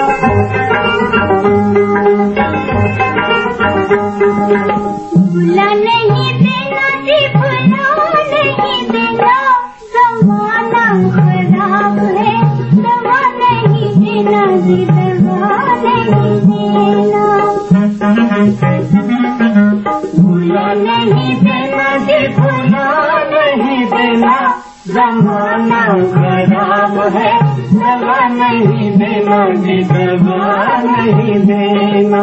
भूला नहीं देना जी, भूला नहीं देना, जमाना खराब है, दवा नहीं देना जी, दवा नहीं देना। भूला नहीं देना जी, भूला नहीं देना, जमाना खराब है, दवा नहीं देना जी, दवा नहीं देना।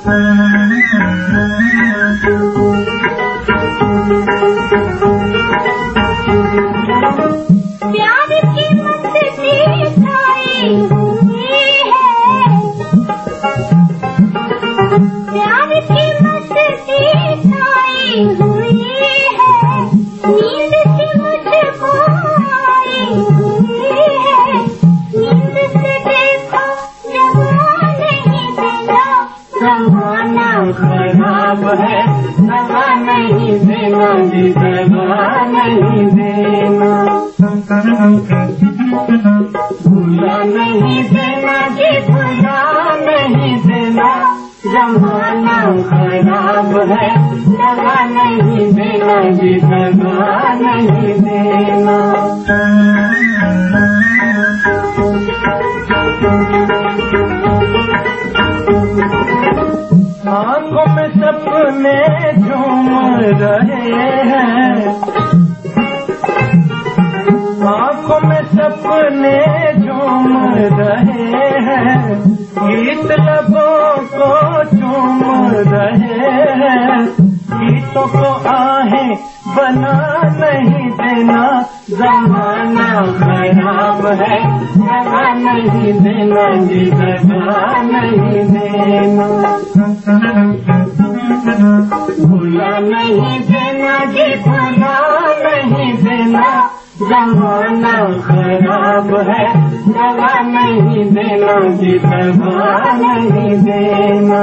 प्यार की मस्ती छाई हुई है, प्यार की मस्ती छाई हुई है, नींद से मुझको आई हुई है, नींद से देखो जवा नहीं देना, जमाना खराब है, दवा नहीं देना जी, दवा नहीं देना। भूला नहीं देना जी, भूला नहीं देना, जमाना खराब है, दवा नहीं देना जी, दवा नहीं देना। आँखों में सपने झूम रहे हैं, आँखों में सपने झूम रहे हैं, गीत लबों को चूम रहे हैं, गीतों को आहें बना नहीं देना, जमाना खराब है, दवा नहीं देना जी, दवा नहीं देना। भूला नहीं देना जी, भूला नहीं देना, जमाना खराब है, दवा नहीं देना जी, दवा नहीं देना।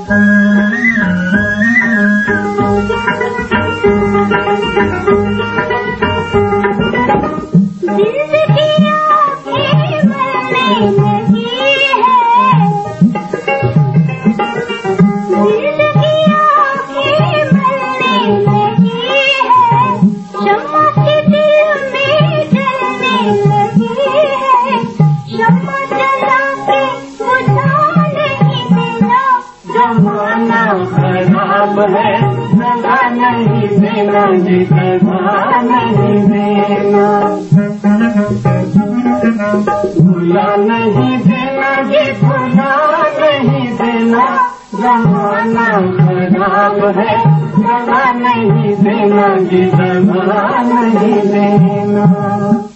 जिंदगी आंखें मरने लगी है, जिंदगी आंखें मरने लगी है, शम्मा से दिल में जलने लगी है, शम्मा जला के बुझा नहीं देना, जमाना खराब है, दवा नहीं देना जी, दवा नहीं देना। भूला नहीं देना जी, भूला नहीं देना, जमाना खराब है, दवा नहीं देना जी, दवा नहीं देना।